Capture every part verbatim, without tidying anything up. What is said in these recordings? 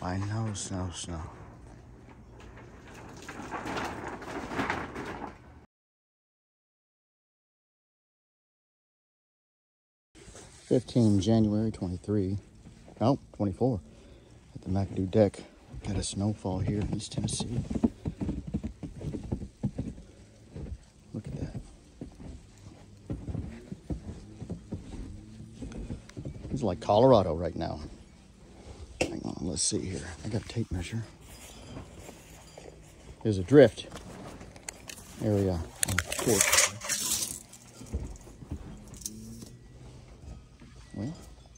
I know, snow, snow. Fifteen January twenty-three. Oh, twenty-four. At the McAdoo deck. Got a snowfall here in East Tennessee. Look at that. It's like Colorado right now. Hang on, let's see here. I got a tape measure. There's a drift area on the porch. Well,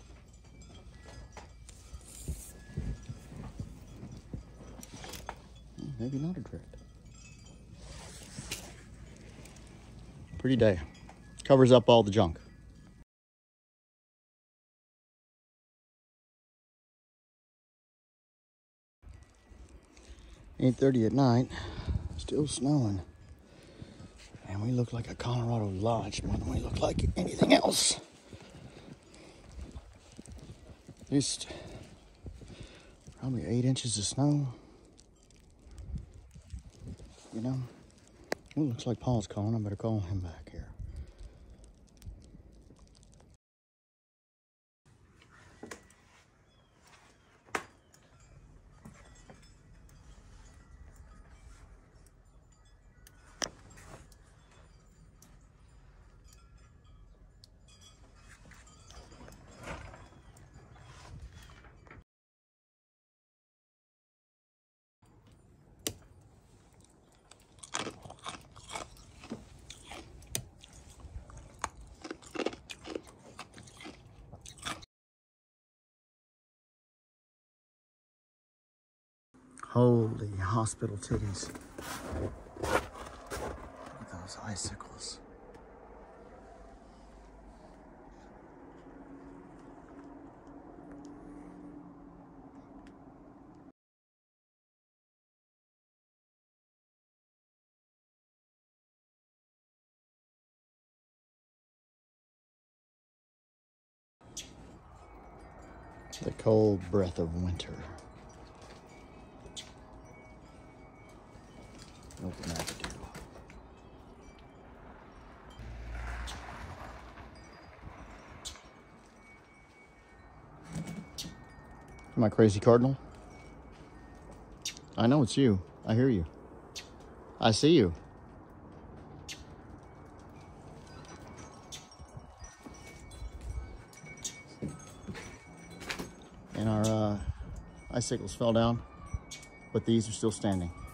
maybe not a drift. Pretty day. Covers up all the junk. eight thirty at night, still snowing. And we look like a Colorado lodge more than we look like anything else. At least probably eight inches of snow. You know, it looks like Paul's calling. I better call him back here. Holy hospital titties. Look at those icicles. The cold breath of winter. Open McAdoo. Am I crazy, Cardinal? I know it's you. I hear you. I see you. And our uh, icicles fell down, but these are still standing.